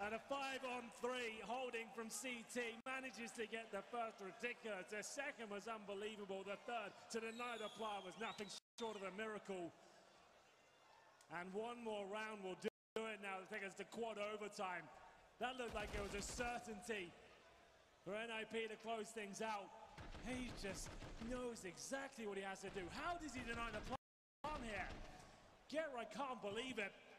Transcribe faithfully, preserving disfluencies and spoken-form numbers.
And a five on three holding from C T manages to get the first ridiculous. The second was unbelievable. The third to deny the player was nothing short of a miracle. And one more round will do it now to take us to quad overtime. That looked like it was a certainty for N I P to close things out. He just knows exactly what he has to do. How does he deny the plan here? Gera can't believe it.